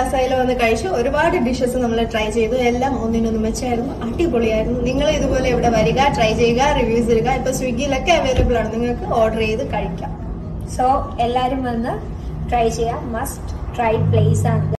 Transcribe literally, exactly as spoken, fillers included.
കാസയിൽ വന്ന് കഴിച്ചു. ഒരുപാട് ഡിഷസ് നമ്മൾ ട്രൈ ചെയ്തു. എല്ലാം ഒന്നിനൊന്നും വെച്ചായിരുന്നു. അടിപൊളിയായിരുന്നു. നിങ്ങൾ ഇതുപോലെ ഇവിടെ വരിക, ട്രൈ ചെയ്യുക, റിവ്യൂസ് ഇടുക. ഇപ്പൊ സ്വിഗ്ഗിയിലൊക്കെ അവൈലബിൾ ആണ്, നിങ്ങൾക്ക് ഓർഡർ ചെയ്ത് കഴിക്കാം. സോ എല്ലാരും വന്ന് ട്രൈ ചെയ്യാം. മസ്റ്റ് ട്രൈ പ്ലേസ് ആണ്.